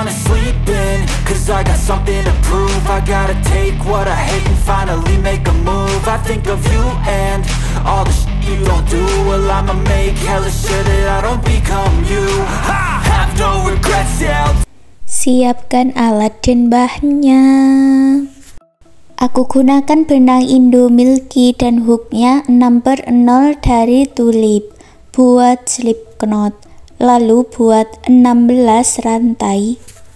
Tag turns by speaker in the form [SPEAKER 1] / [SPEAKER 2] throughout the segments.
[SPEAKER 1] wanna sleep in, cause I got something to prove. I gotta take what I hate and finally make a move. I think of you and all the shit you don't do. Well, I'ma make hella sure that I don't become you. I have no regrets, yeah.
[SPEAKER 2] Siapkan alat dan bahannya. Aku gunakan benang Indo Milky dan hooknya 6/0 dari Tulip buat slip knot, lalu buat 16 rantai.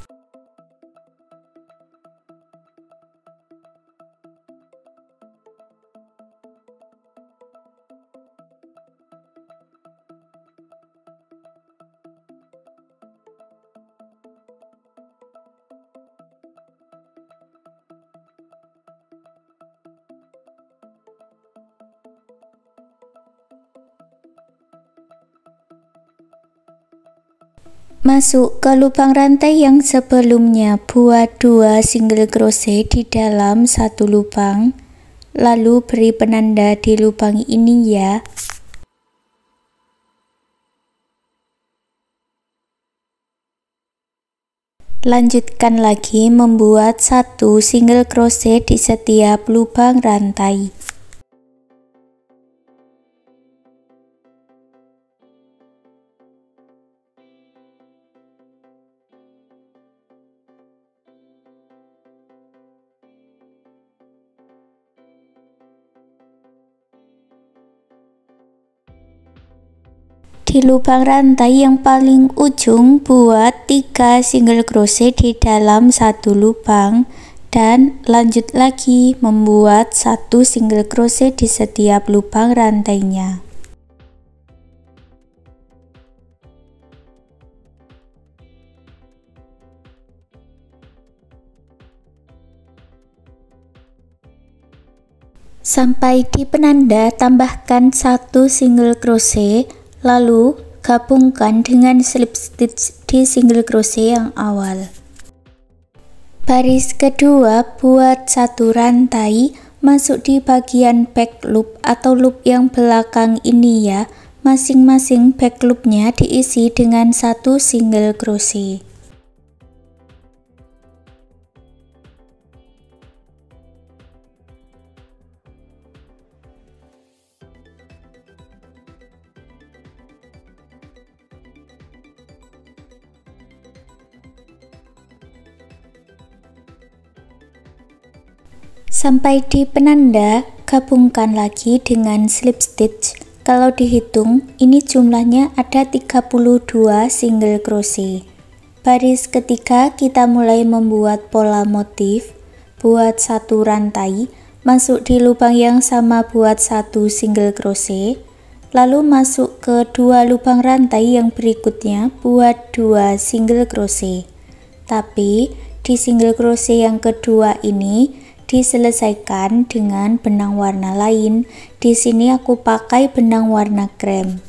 [SPEAKER 2] Masuk ke lubang rantai yang sebelumnya, buat 2 single crochet di dalam satu lubang, lalu beri penanda di lubang ini ya. Lanjutkan lagi membuat 1 single crochet di setiap lubang rantai. Di lubang rantai yang paling ujung buat 3 single crochet di dalam satu lubang dan lanjut lagi membuat 1 single crochet di setiap lubang rantainya. Sampai di penanda tambahkan 1 single crochet, lalu gabungkan dengan slip stitch di single crochet yang awal. Baris kedua buat 1 rantai, masuk di bagian back loop atau loop yang belakang ini ya. Masing-masing back loopnya diisi dengan 1 single crochet. Sampai di penanda, gabungkan lagi dengan slip stitch. Kalau dihitung, ini jumlahnya ada 32 single crochet. Baris ketiga kita mulai membuat pola motif. Buat 1 rantai, masuk di lubang yang sama buat 1 single crochet. Lalu masuk ke 2 lubang rantai yang berikutnya buat 2 single crochet. Tapi di single crochet yang kedua ini diselesaikan dengan benang warna lain. Di sini aku pakai benang warna krem.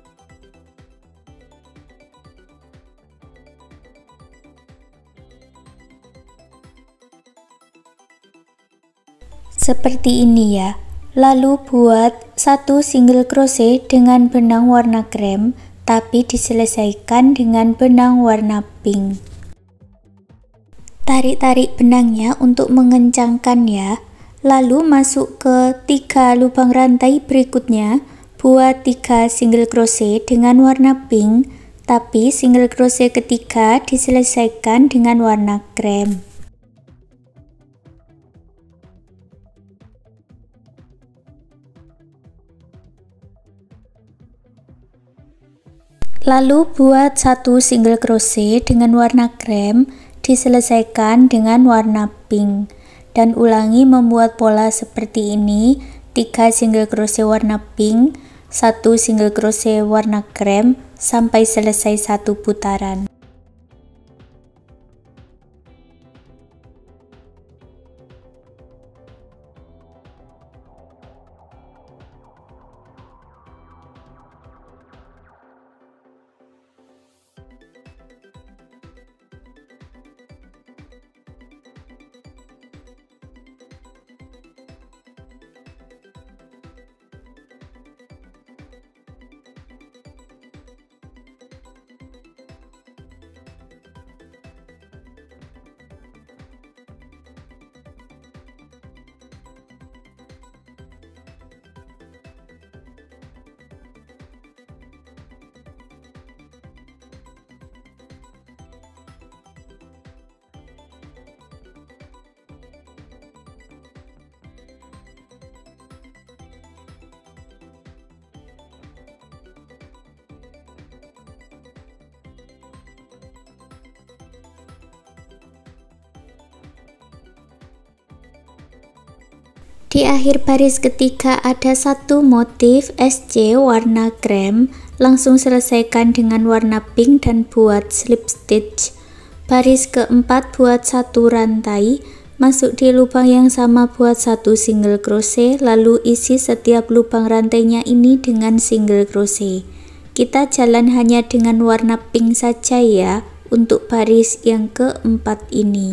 [SPEAKER 2] Seperti ini ya. Lalu buat 1 single crochet dengan benang warna krem, tapi diselesaikan dengan benang warna pink. Tarik-tarik benangnya untuk mengencangkan ya. Lalu masuk ke 3 lubang rantai berikutnya, buat 3 single crochet dengan warna pink, tapi single crochet ketiga diselesaikan dengan warna krem. Lalu buat 1 single crochet dengan warna krem, diselesaikan dengan warna pink dan ulangi membuat pola seperti ini. 3 single crochet warna pink, 1 single crochet warna krem sampai selesai 1 putaran. Di akhir baris ketiga ada satu motif SC warna krem, langsung selesaikan dengan warna pink dan buat slip stitch. Baris keempat buat satu rantai, masuk di lubang yang sama buat satu single crochet, lalu isi setiap lubang rantainya ini dengan single crochet. Kita jalan hanya dengan warna pink saja ya untuk baris yang keempat ini.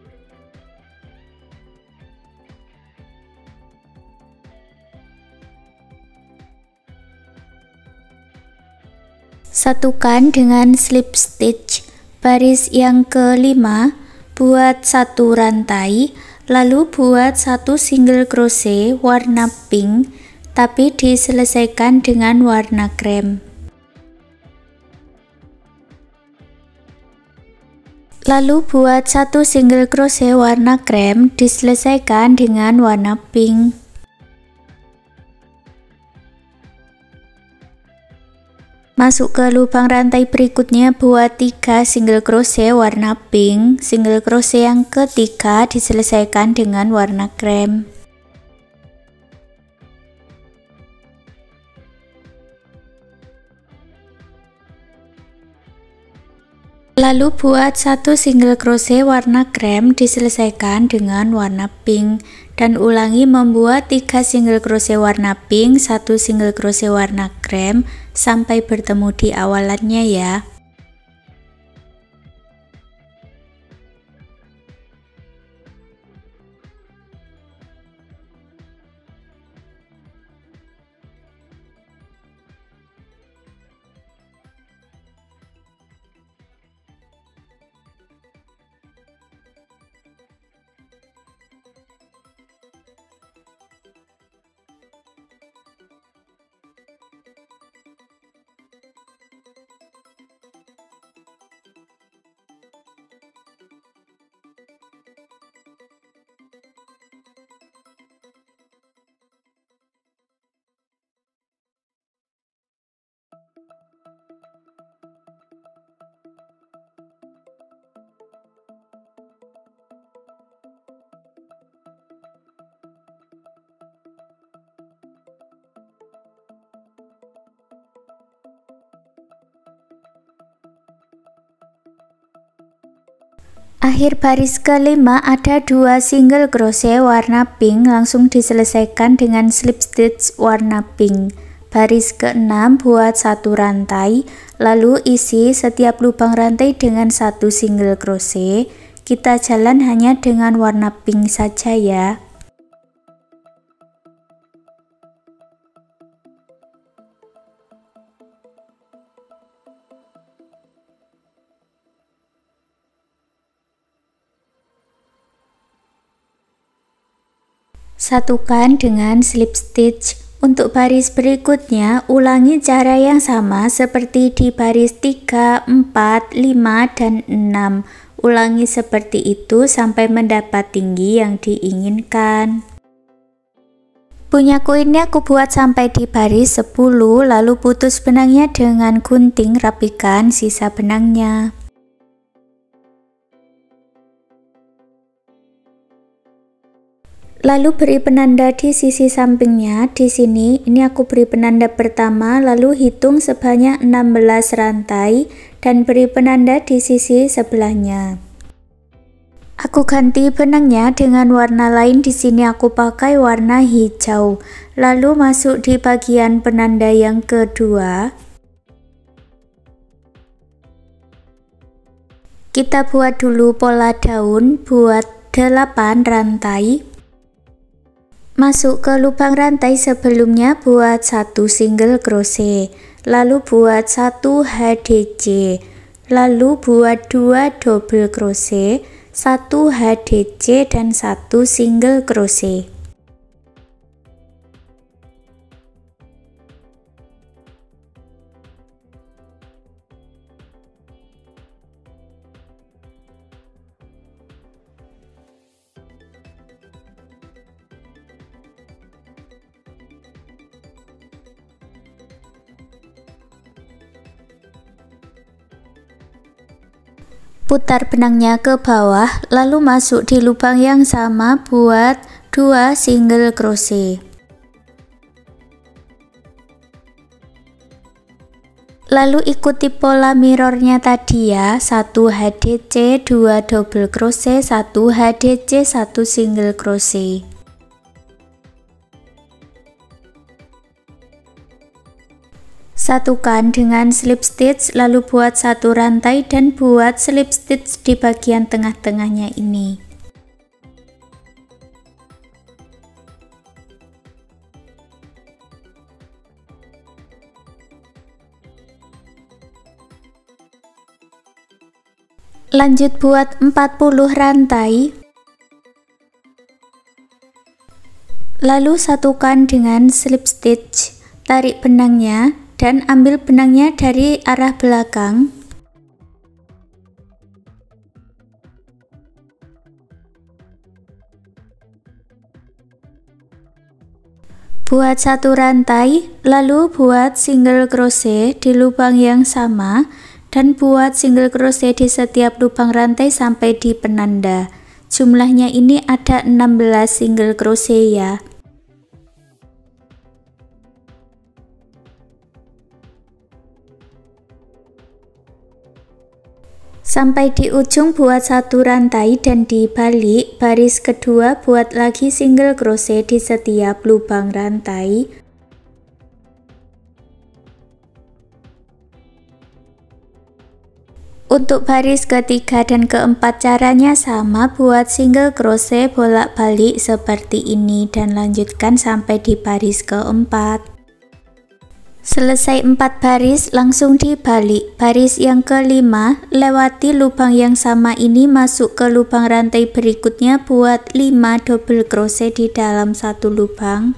[SPEAKER 2] Satukan dengan slip stitch. Baris yang kelima buat satu rantai, lalu buat satu single crochet warna pink tapi diselesaikan dengan warna krem. Lalu buat satu single crochet warna krem, diselesaikan dengan warna pink. Masuk ke lubang rantai berikutnya, buat 3 single crochet warna pink. Single crochet yang ketiga diselesaikan dengan warna krem. Lalu buat satu single crochet warna krem, diselesaikan dengan warna pink, dan ulangi membuat 3 single crochet warna pink, 1 single crochet warna krem sampai bertemu di awalannya ya. Akhir baris kelima ada 2 single crochet warna pink, langsung diselesaikan dengan slip stitch warna pink. Baris ke-6 buat satu rantai, lalu isi setiap lubang rantai dengan 1 single crochet. Kita jalan hanya dengan warna pink saja ya. Satukan dengan slip stitch. Untuk baris berikutnya, ulangi cara yang sama seperti di baris 3, 4, 5, dan 6. Ulangi seperti itu sampai mendapat tinggi yang diinginkan. Punyaku ini aku buat sampai di baris 10, lalu putus benangnya dengan gunting, rapikan sisa benangnya. Lalu beri penanda di sisi sampingnya. Di sini ini aku beri penanda pertama, lalu hitung sebanyak 16 rantai dan beri penanda di sisi sebelahnya. Aku ganti benangnya dengan warna lain. Di sini aku pakai warna hijau. Lalu masuk di bagian penanda yang kedua. Kita buat dulu pola daun, buat 8 rantai. Masuk ke lubang rantai sebelumnya, buat 1 single crochet, lalu buat 1 HDC, lalu buat 2 double crochet, 1 HDC dan 1 single crochet. Putar benangnya ke bawah, lalu masuk di lubang yang sama buat 2 single crochet. Lalu ikuti pola mirrornya tadi ya, 1 HDC, 2 double crochet, 1 HDC, 1 single crochet. Satukan dengan slip stitch, lalu buat 1 rantai dan buat slip stitch di bagian tengah-tengahnya ini. Lanjut buat 40 rantai. Lalu satukan dengan slip stitch, tarik benangnya dan ambil benangnya dari arah belakang. Buat 1 rantai, lalu buat single crochet di lubang yang sama dan buat single crochet di setiap lubang rantai sampai di penanda. Jumlahnya ini ada 16 single crochet ya. Sampai di ujung buat 1 rantai dan dibalik, baris kedua buat lagi single crochet di setiap lubang rantai. Untuk baris ketiga dan keempat caranya sama, buat single crochet bolak-balik seperti ini dan lanjutkan sampai di baris keempat. Selesai 4 baris langsung dibalik. Baris yang kelima, lewati lubang yang sama ini masuk ke lubang rantai berikutnya, buat 5 double crochet di dalam satu lubang.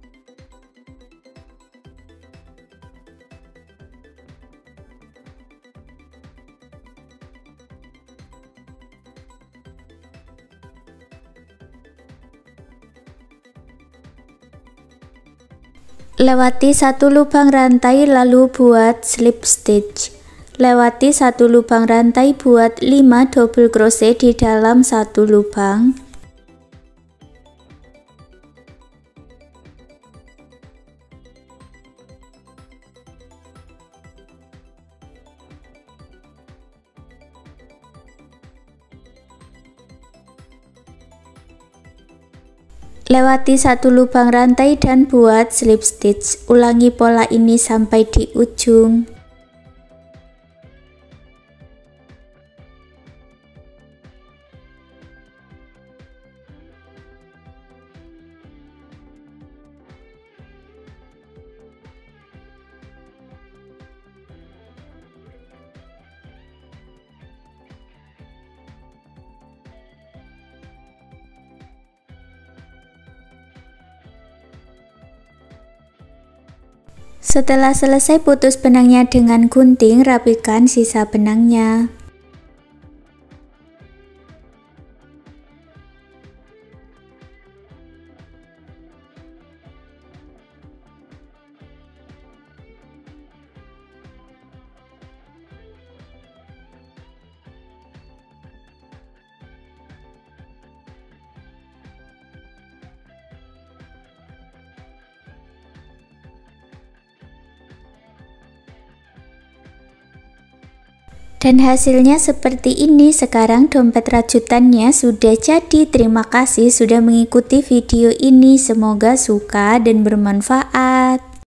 [SPEAKER 2] Lewati 1 lubang rantai lalu buat slip stitch. Lewati 1 lubang rantai, buat 5 double crochet di dalam satu lubang. Lewati 1 lubang rantai dan buat slip stitch. Ulangi pola ini sampai di ujung. Setelah selesai, putus benangnya dengan gunting, rapikan sisa benangnya. Dan hasilnya seperti ini. Sekarang dompet rajutannya sudah jadi. Terima kasih sudah mengikuti video ini. Semoga suka dan bermanfaat.